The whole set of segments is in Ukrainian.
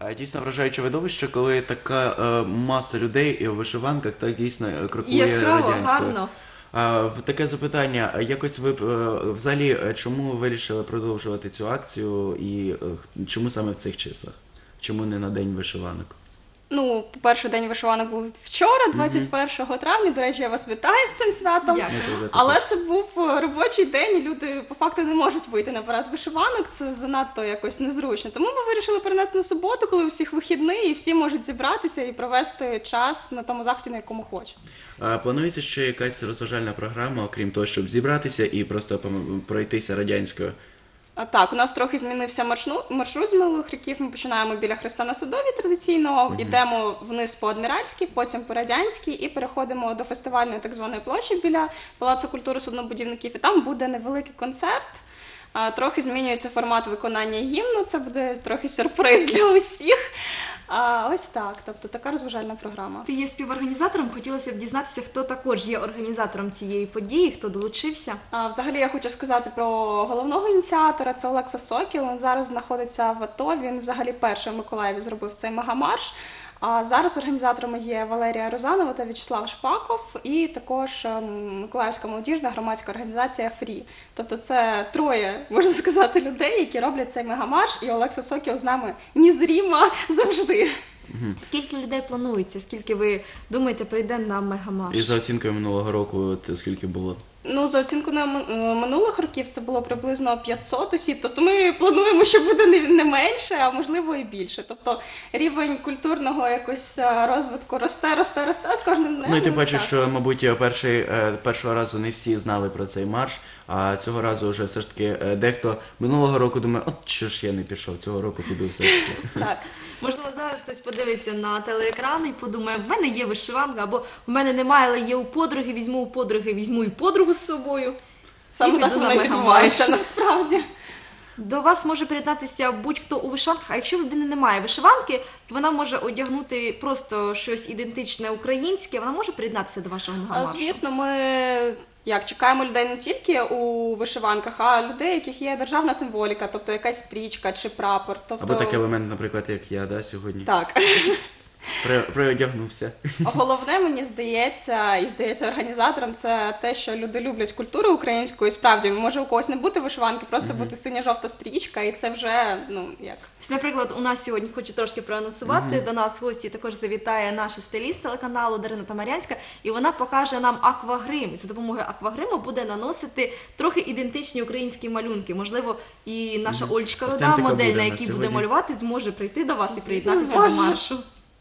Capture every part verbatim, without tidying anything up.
А дійсно вражаюче видовище, коли така е, маса людей і у вишиванках так дійсно е, крокує Яскраво, радянською. гарно. А, в- таке запитання, а якось ви б, е, взагалі, е, чому ви вирішили продовжувати цю акцію і е, х- чому саме в цих числах? Чому не на День вишиванок? Ну, по-перше, День вишиванок був вчора, двадцять першого травня. До речі, я вас вітаю з цим святом. Дякую. Я тебе Але також. це був е, робочий день, і люди по факту не можуть вийти на парад вишиванок. Це занадто якось незручно. Тому ми вирішили перенести на суботу, коли у всіх вихідний, і всі можуть зібратися і провести час на тому заході, на якому хочуть. А планується ще якась розважальна програма, окрім того, щоб зібратися і просто пом- пройтися радянською? А так, у нас трохи змінився маршрут, маршрут з минулих років. Ми починаємо біля Христа на Садовій традиційно, йдемо вниз по Адміральській, потім по Радянській і переходимо до фестивальної так званої площі біля Палацу культури суднобудівників. І там буде невеликий концерт. А, Трохи змінюється формат виконання гімну, це буде трохи сюрприз для усіх. А, ось так, тобто така розважальна програма. Ти є співорганізатором, хотілося б дізнатися, хто також є організатором цієї події, хто долучився. А, Взагалі я хочу сказати про головного ініціатора, це Олекса Сокіл. Він зараз знаходиться в АТО, він взагалі перший в Миколаєві зробив цей мегамарш. А зараз організаторами є Валерія Розанова та В'ячеслав Шпаков, і також ем, Миколаївська молодіжна громадська організація «Фрі». Тобто це троє, можна сказати, людей, які роблять цей мегамарш, і Олекса Сокіл з нами незріма завжди. Скільки людей планується? Скільки ви думаєте прийде на мегамарш? І за оцінкою минулого року, от скільки було? Ну, за оцінкою минулих років це було приблизно п'ятсот осіб, тобто ми плануємо, що буде не, не менше, а можливо і більше. Тобто рівень культурного якось е, розвитку росте, росте, росте з кожним днем. Ну і ти ось бачиш, так. що, мабуть, перший, е, першого разу не всі знали про цей марш, а цього разу вже все ж таки е, дехто минулого року думає, от що ж я не пішов, цього року піду все ж таки. Так. Можливо, зараз хтось подивиться на телеекран і подумає, в мене є вишиванка, або в мене немає, але є у подруги, візьму у подруги, візьму і подругу з собою. Саме І так піду на воно мегамарш. відбувається насправді. До вас може приєднатися будь-хто у вишиванках, а якщо в людини немає вишиванки, вона може одягнути просто щось ідентичне українське, вона може приєднатися до вашого А, мегамаршу? Звісно, ми як чекаємо людей не тільки у вишиванках, а людей, яких є державна символіка, тобто якась стрічка чи прапор. Тобто... Або такий елемент, наприклад, як я, да, сьогодні. Так. При- Приодягнувся. Головне, мені здається, і здається організаторам, це те, що люди люблять культуру українську, і справді може у когось не бути вишиванки, просто бути синя-жовта стрічка, і це вже, ну, як. Ось, наприклад, у нас сьогодні хочу трошки проанонсувати. До нас в гості також завітає наша стиліст телеканалу Дарина Тамарянська, і вона покаже нам аквагрим. І за допомогою аквагриму буде наносити трохи ідентичні українські малюнки. Можливо, і наша Олечка Рода, Автентика модель, буде на на якій буде сьогодні. малювати, зможе прийти до вас і Звісно, приєднатися до зможе. маршу.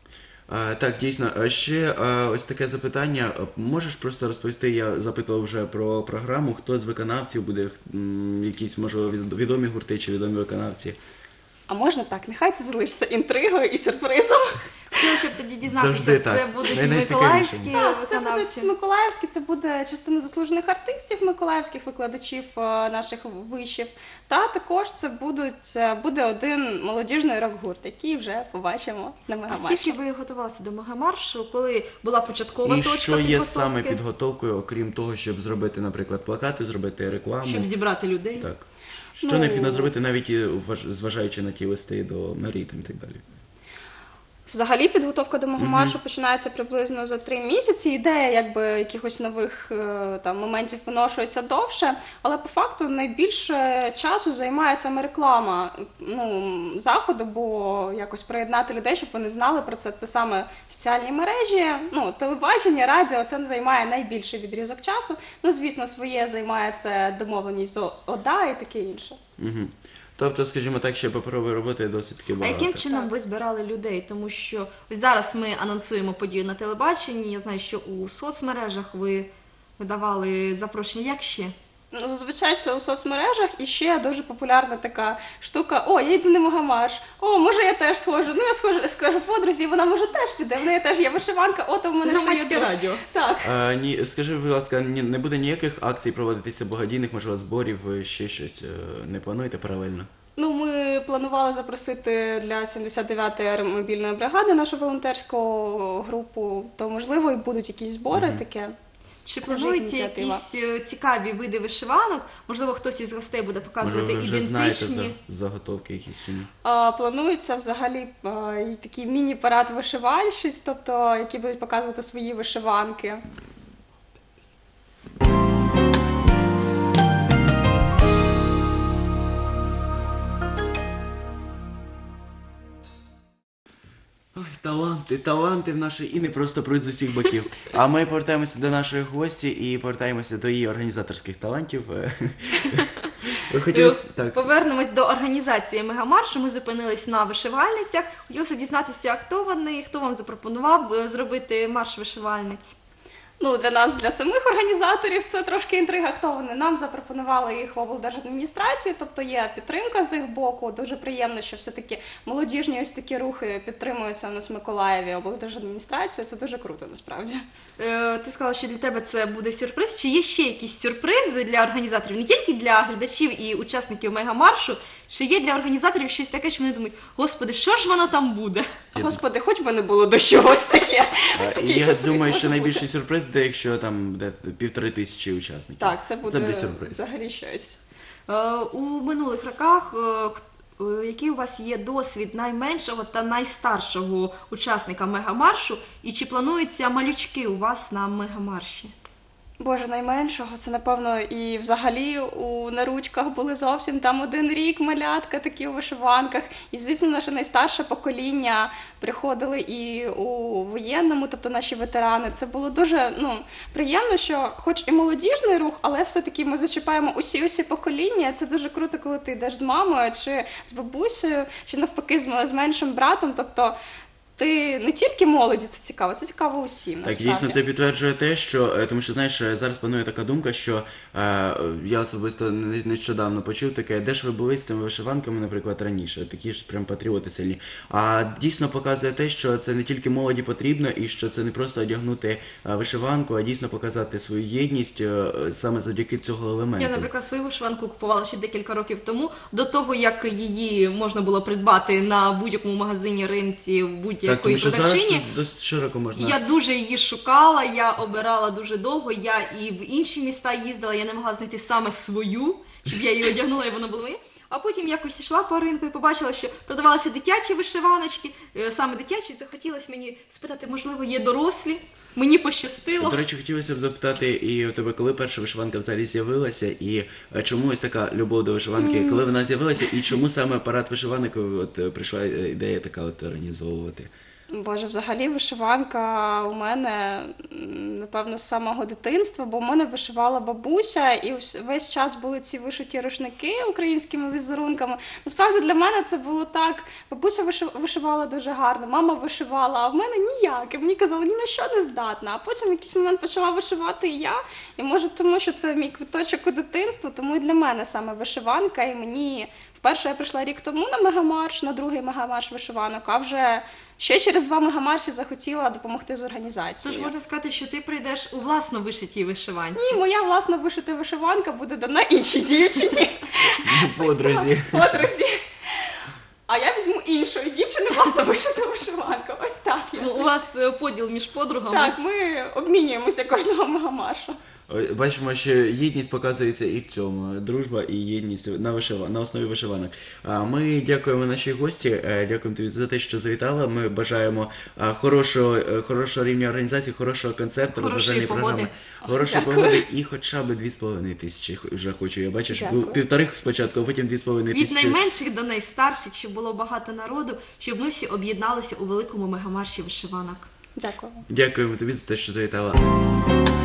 А, так, дійсно. А ще а, ось таке запитання. Можеш просто розповісти, я запитував вже про програму, хто з виконавців буде, м, якісь, можливо, від- відомі гурти чи відомі виконавці? А можна так? Нехай це залишиться інтригою і сюрпризом. Хотілося б тоді дізнатися, Завжди це так. будуть Найцікавіше. миколаївські Так, це виконавці. будуть миколаївські, це буде частина заслужених артистів миколаївських викладачів е, наших вишів. Та також це будуть, е, буде один молодіжний рок-гурт, який вже побачимо на А мегамарші. скільки ви готувалися до мегамаршу, коли була початкова І точка що є підготовки, саме підготовкою, окрім того, щоб зробити, наприклад, плакати, зробити рекламу? щоб зібрати людей? Так. Що Ну, необхідно зробити, навіть і вваж- зважаючи на ті листи до мерії там і так далі? Взагалі підготовка до мого маршу починається приблизно за три місяці. Ідея якби якихось нових е, там моментів виношується довше, але по факту найбільше часу займає саме реклама ну, заходу, бо якось приєднати людей, щоб вони знали про це. Це саме соціальні мережі, ну, телебачення, радіо, це займає найбільший відрізок часу. Ну, звісно, своє займає це домовленість з ОДА і таке інше. Угу. Тобто, скажімо так, ще паперової роботи досить таки А багато. яким чином ви збирали людей? Тому що ось зараз ми анонсуємо подію на телебаченні. Я знаю, що у соцмережах ви видавали запрошення. Як ще? Ну, зазвичай це у соцмережах, і ще дуже популярна така штука: о, я йду на мегамарш, о, може я теж схожу. Ну, я схожу, скажу подрузі, вона може теж піде, в неї теж є вишиванка, о, то в мене ще є Громадське друг. радіо. Так. А, ні, скажи, будь ласка, ні, не буде ніяких акцій проводитися, благодійних, можливо, зборів, ви ще щось е, не плануєте паралельно? Ну, ми планували запросити для сімдесят дев'ятої аеромобільної бригади нашу волонтерську групу, то, можливо, і будуть якісь збори таке. Чи Це вже плануються ініціатива. якісь е, цікаві види вишиванок? Можливо, хтось із гостей буде Може, показувати ви вже знаєте за, ідентичні. заготовки якісь чи ні? А, Планується взагалі а, і такий міні-парад вишивальщиць, тобто які будуть показувати свої вишиванки. Ой, таланти, таланти в нашій і не просто пруть з усіх боків. А ми повертаємося до нашої гості і повертаємося до її організаторських талантів. Хотілося так. Повернемось до організації мегамаршу. Ми зупинились на вишивальницях. Хотілося б дізнатися, хто вони, хто вам запропонував е, зробити марш вишивальниць. Ну, для нас, для самих організаторів, це трошки інтрига, хто вони. Нам запропонували їх в облдержадміністрації, тобто є підтримка з їх боку. Дуже приємно, що все-таки молодіжні ось такі рухи підтримуються у нас в Миколаєві облдержадміністрацією. Це дуже круто, насправді. Е, ти сказала, що для тебе це буде сюрприз. Чи є ще якісь сюрпризи для організаторів? Не тільки для глядачів і учасників мегамаршу, чи є для організаторів щось таке, що вони думають, господи, що ж воно там буде? Господи, хоч би не було до чогось таке. Ось А, такий Я сюрприз думаю, може що бути. найбільший сюрприз буде, якщо там буде півтори тисячі учасників. Так, це буде, Це буде сюрприз. взагалі щось. Е, у минулих роках е, к- е, який у вас є досвід найменшого та найстаршого учасника мегамаршу? І чи плануються малючки у вас на мегамарші? Боже, найменшого, це напевно і взагалі у наручках були зовсім там один рік малятка такі у вишиванках. І звісно, наше найстарше покоління приходили і у воєнному, тобто наші ветерани. Це було дуже ну, приємно, що хоч і молодіжний рух, але все-таки ми зачіпаємо усі-усі покоління. Це дуже круто, коли ти йдеш з мамою, чи з бабусею, чи навпаки з, з меншим братом. Тобто ти не тільки молоді, це цікаво, це цікаво усім, Так, насправді. дійсно, це підтверджує те, що, е, тому що, знаєш, е, зараз панує така думка, що е, я особисто не- нещодавно почув таке, де ж ви були з цими вишиванками, наприклад, раніше, такі ж прям патріоти сильні. А дійсно показує те, що це не тільки молоді потрібно, і що це не просто одягнути е, вишиванку, а дійсно показати свою єдність е, саме завдяки цього елементу. Я, наприклад, свою вишиванку купувала ще декілька років тому, до того, як її можна було придбати на будь-якому магазині, ринці, Так, будь-якої тому що зараз продавчині. досить широко можна. Я дуже її шукала, я обирала дуже довго, я і в інші міста їздила, я не могла знайти саме свою, щоб я її одягнула і вона була моя. А потім якось йшла по ринку і побачила, що продавалися дитячі вишиваночки, е, саме дитячі, захотілося мені спитати, можливо, є дорослі, мені пощастило. До речі, хотілося б запитати, і у тебе коли перша вишиванка взагалі з'явилася, і е, чому ось така любов до вишиванки, коли вона з'явилася, і чому саме парад вишиванок от е, прийшла е, ідея така от організовувати? Боже, взагалі вишиванка у мене, м, напевно, з самого дитинства, бо в мене вишивала бабуся, і вс- весь час були ці вишиті рушники українськими візерунками. Насправді для мене це було так. Бабуся виши- вишивала дуже гарно, мама вишивала, а в мене ніяк. І мені казали, ні на що не здатна. А потім в якийсь момент почала вишивати і я. І може тому, що це мій квиточок у дитинство, тому і для мене саме вишиванка. І мені вперше я прийшла рік тому на мегамарш, на другий мегамарш вишиванок, а вже ще через два мегамарші захотіла допомогти з Тож організацією. можна сказати, що ти прийдеш у власно вишитій вишиванці. Ні, моя власна вишита вишиванка буде дана іншій дівчині. Подрузі. Подрузі. А я візьму іншої дівчини власна вишита вишиванка. Ось так. Ну, якось. у вас е, поділ між подругами. Так, ми обмінюємося кожного мегамаршу. Ой, бачимо, що єдність показується і в цьому. Дружба і єдність на вишива... на основі вишиванок. А ми дякуємо нашій гості, е, дякуємо тобі за те, що завітала. Ми бажаємо а, хорошого, е, хорошого рівня організації, хорошого концерту, Хорошої розважальні погоди. програми, хорошої Дякую. погоди і хоча б дві з половиною тисячі вже хочу. Я бачиш, Дякую. був півтори спочатку, а потім дві з половиною Від тисячі. найменших до найстарших, щоб було багато народу, щоб ми всі об'єдналися у великому мегамарші вишиванок. Дякую. Дякуємо тобі за те, що завітала.